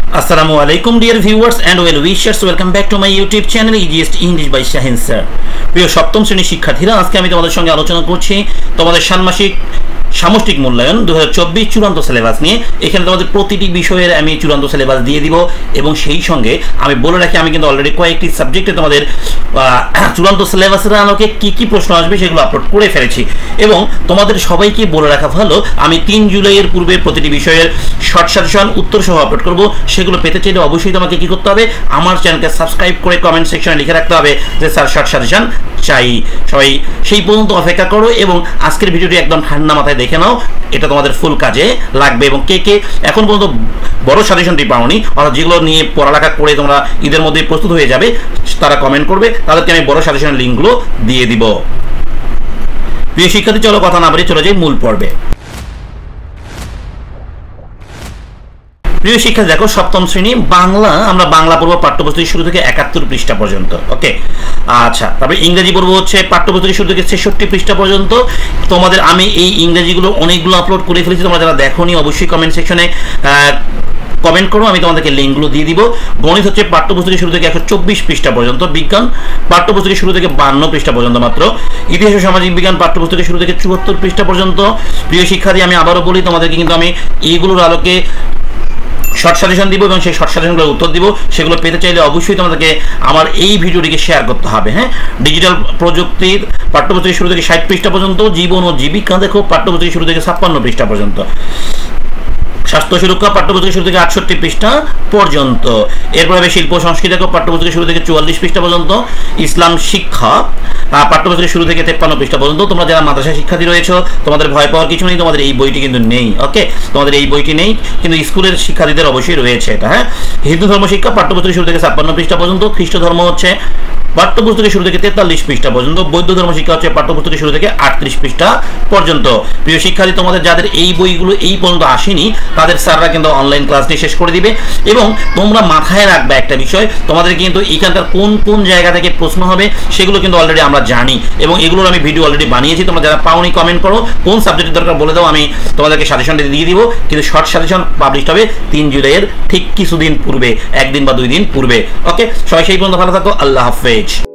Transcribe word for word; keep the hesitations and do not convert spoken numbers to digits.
Assalamu alaikum dear viewers and well wishers, welcome back to my YouTube channel Easiest English by Shahin sir. প্রিয় সপ্তম শ্রেণীর শিক্ষার্থীরা, আজকে আমি তোমাদের সঙ্গে আলোচনা করছি তোমাদের ষান্মাসিক সামষ্টিক মূল্যায়ন দুই হাজার চব্বিশ চূড়ান্ত সিলেবাস নিয়ে। এখানে তোমাদের প্রতিটি বিষয়ের আমি চূড়ান্ত সিলেবাস দিয়ে দিব এবং সেই সঙ্গে আমি বলে রাখি আমি কিন্তু অলরেডি কয়েকটি সাবজেক্টে তোমাদের চূড়ান্ত সিলেবাসের আলোকে কি কি প্রশ্ন আসবে সেগুলো আপলোড করে ফেলেছি এবং তোমাদের সবাইকে বলে রাখা ভালো আমি তিন জুলাইয়ের পূর্বে প্রতিটি বিষয়ের শর্ট সাজেশন উত্তর সহ আপলোড করব। সেগুলো পেতে চাইলে অবশ্যই তোমাকে কি করতে হবে, আমার চ্যানেলকে সাবস্ক্রাইব করে কমেন্ট সেকশনে লিখে রাখতে হবে যে স্যার শর্ট সাজেশন চাই। সবাই সেই পর্যন্ত অপেক্ষা করো এবং আজকের ভিডিওটি একদম ঠান্ডা মাথায় দেখে নাও, এটা তোমাদের ফুল কাজে লাগবে। এবং কে কে এখন পর্যন্ত বড় সাজেশনটি পাওনি অর্থাৎ যেগুলো নিয়ে পড়ালেখা করে তোমরা ঈদের মধ্যে প্রস্তুত হয়ে যাবে তারা কমেন্ট করবে, তাদেরকে আমি বড় সাজেশনের লিঙ্কগুলো দিয়ে দিব। প্রিয় শিক্ষার্থী, চলো কথা না বাড়িয়ে চলে যাই মূল পর্বে। প্রিয় শিক্ষা, দেখো সপ্তম শ্রেণী বাংলা, আমরা বাংলা পড়বো পাঠ্যপুস্তকের শুরু থেকে একাত্তর পৃষ্ঠা পর্যন্ত। ওকে, আচ্ছা, তারপরে ইংরেজি পড়বো হচ্ছে পাঠ্যপুস্তকের শুরু থেকে ছেষট্টি পৃষ্ঠা পর্যন্ত। তোমাদের আমি এই ইংরেজিগুলো অনেকগুলো আপলোড করে ফেলেছি, তোমরা যারা দেখোনি অবশ্যই কমেন্ট সেকশনে কমেন্ট করো, আমি তোমাদেরকে লিঙ্কগুলো দিয়ে দিব। গণিত হচ্ছে পাঠ্যপুস্তকের শুরু থেকে একশো চব্বিশ পৃষ্ঠা পর্যন্ত। বিজ্ঞান পাঠ্যপুস্তকের শুরু থেকে বান্ন পৃষ্ঠা পর্যন্ত মাত্র। ইতিহাস ও সামাজিক বিজ্ঞান পাঠ্যপুস্তকের শুরু থেকে চুয়াত্তর পৃষ্ঠা পর্যন্ত। প্রিয় শিক্ষার্থী, আমি আবারও বলি তোমাদেরকে কিন্তু আমি এইগুলোর আলোকে শর্ট সাজেশন দিব এবং সেই শর্ট সাজেশনগুলোর উত্তর দিব। সেগুলো পেতে চাইলে অবশ্যই তোমাদেরকে আমার এই ভিডিওটিকে শেয়ার করতে হবে। হ্যাঁ, ডিজিটাল প্রযুক্তির পাঠ্যপুস্তকের শুরু থেকে ষাট পৃষ্ঠা পর্যন্ত। জীবন ও জীবিকা দেখো পাঠ্যপুস্তকের শুরু থেকে ছাপ্পান্ন পৃষ্ঠা পর্যন্ত। স্বাস্থ্য সুরক্ষা পাঠ্যপুস্তকের শুরু থেকে আটষট্টি পৃষ্ঠা পর্যন্ত। এরপরে শিল্প সংস্কৃতি দেখো পাঠ্যপুস্তকের শুরু থেকে চুয়াল্লিশ পৃষ্ঠা পর্যন্ত। ইসলাম শিক্ষা পাঠ্যপুস্তকের শুরু থেকে তেপ্পান্ন পৃষ্ঠা পর্যন্ত। তোমরা যারা মাদ্রাসা শিক্ষার্থী রয়েছো তোমাদের ভয় পাওয়ার কিছু নেই, তোমাদের এই বইটি কিন্তু নেই। ওকে, তোমাদের এই বইটি নেই কিন্তু স্কুলের শিক্ষার্থীদের অবশ্যই রয়েছে এটা। হ্যাঁ, হিন্দু ধর্ম শিক্ষা পাঠ্যপুস্তকের শুরু থেকে ছাপ্পান্ন পৃষ্ঠা পর্যন্ত। খ্রিস্ট ধর্ম হচ্ছে পাঠ্যপুস্তকের শুরু থেকে তেতাল্লিশ পৃষ্ঠা পর্যন্ত। বৌদ্ধ ধর্ম শিক্ষা হচ্ছে পাঠ্যপুস্তকের শুরু থেকে আটত্রিশ পৃষ্ঠা পর্যন্ত। প্রিয় শিক্ষার্থী, তোমাদের যাদের এই বইগুলো এই পর্যন্ত আসেনি তাদের স্যাররা কিন্তু অনলাইন ক্লাস নিয়ে শেষ করে দিবে। এবং তোমরা মাথায় রাখবে একটা বিষয়, তোমাদের কিন্তু এখানকার কোন কোন জায়গা থেকে প্রশ্ন হবে সেগুলো কিন্তু অলরেডি আমরা জানি এবং এগুলোর আমি ভিডিও অলরেডি বানিয়েছি। তোমরা যারা পাওনি কমেন্ট করো, কোন সাবজেক্টের দরকার বলে দাও, আমি তোমাদেরকে সাজেশনটা দিয়ে দিব। কিন্তু শর্ট সাজেশন পাবলিশ হবে তিন জুলাইয়ের ঠিক কিছুদিন পূর্বে, একদিন বা দুই দিন পূর্বে। ওকে, সবাই সেই পর্যন্ত ভালো থাকো, আল্লাহ হাফেজ।